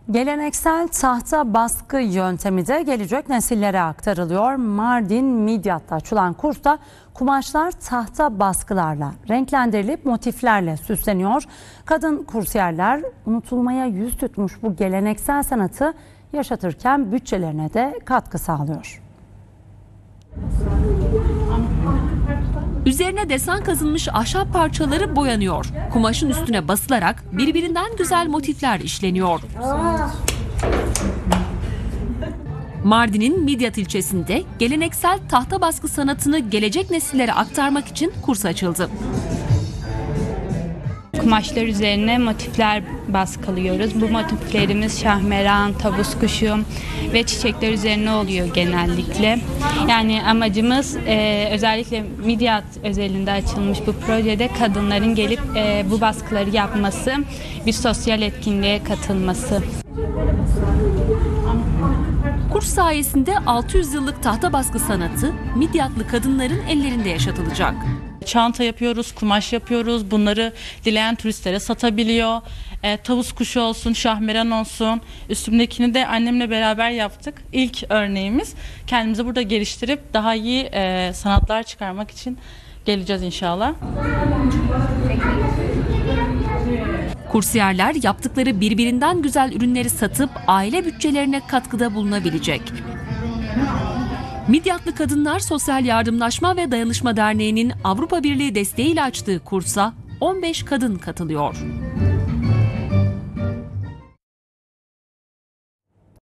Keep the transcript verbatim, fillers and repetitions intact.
Geleneksel tahta baskı yöntemi de gelecek nesillere aktarılıyor. Mardin Midyat'ta açılan kursta kumaşlar tahta baskılarla renklendirilip motiflerle süsleniyor. Kadın kursiyerler unutulmaya yüz tutmuş bu geleneksel sanatı yaşatırken bütçelerine de katkı sağlıyor. Üzerine desen kazınmış ahşap parçaları boyanıyor. Kumaşın üstüne basılarak birbirinden güzel motifler işleniyor. Mardin'in Midyat ilçesinde geleneksel tahta baskı sanatını gelecek nesillere aktarmak için kurs açıldı. Kumaşlar üzerine motifler baskılıyoruz. Bu motiflerimiz şahmeran, tavus kuşu ve çiçekler üzerine oluyor genellikle. Yani amacımız e, özellikle Midyat özelinde açılmış bu projede kadınların gelip e, bu baskıları yapması, bir sosyal etkinliğe katılması. Kurs sayesinde altı yüz yıllık tahta baskı sanatı Midyatlı kadınların ellerinde yaşatılacak. Çanta yapıyoruz, kumaş yapıyoruz. Bunları dileyen turistlere satabiliyor. E, tavus kuşu olsun, şahmeran olsun. Üstümdekini de annemle beraber yaptık. İlk örneğimiz. Kendimizi burada geliştirip daha iyi e, sanatlar çıkarmak için geleceğiz inşallah. Kursiyerler yaptıkları birbirinden güzel ürünleri satıp aile bütçelerine katkıda bulunabilecek. Midyatlı Kadınlar Sosyal Yardımlaşma ve Dayanışma Derneği'nin Avrupa Birliği desteğiyle açtığı kursa on beş kadın katılıyor.